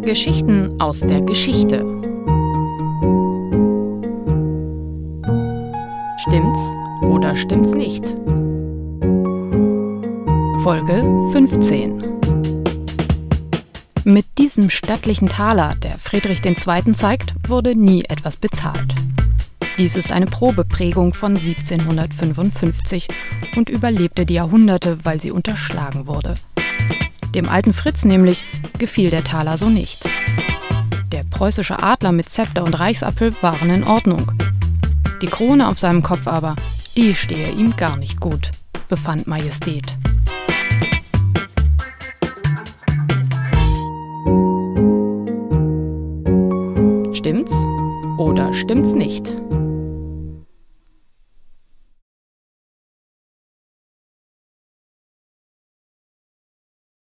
Geschichten aus der Geschichte. Stimmt's oder stimmt's nicht? Folge 15. Mit diesem stattlichen Taler, der Friedrich II. Zeigt, wurde nie etwas bezahlt. Dies ist eine Probeprägung von 1755 und überlebte die Jahrhunderte, weil sie unterschlagen wurde. Dem alten Fritz nämlich gefiel der Taler so nicht. Der preußische Adler mit Zepter und Reichsapfel waren in Ordnung. Die Krone auf seinem Kopf aber, die stehe ihm gar nicht gut, befand Majestät. Stimmt's oder stimmt's nicht?